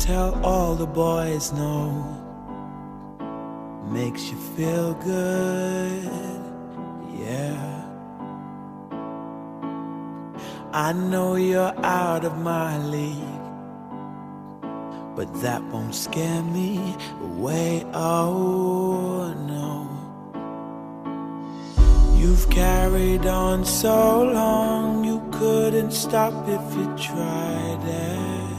tell all the boys no. Makes you feel good, yeah. I know you're out of my league, but that won't scare me away, oh no. You've carried on so long, you couldn't stop if you tried it.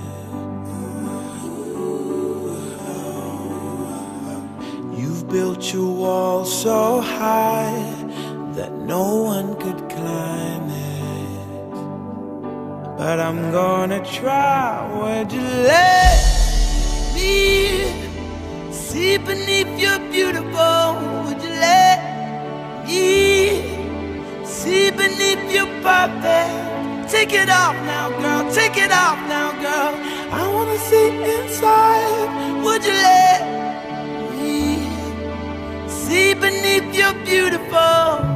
You've built your wall so high that no one could climb it. But I'm gonna try. Would you let me see beneath your beautiful? Would you let me see beneath your perfect? Take it off now, girl, take it off now, girl. I wanna see inside. Would you let me see beneath your beautiful?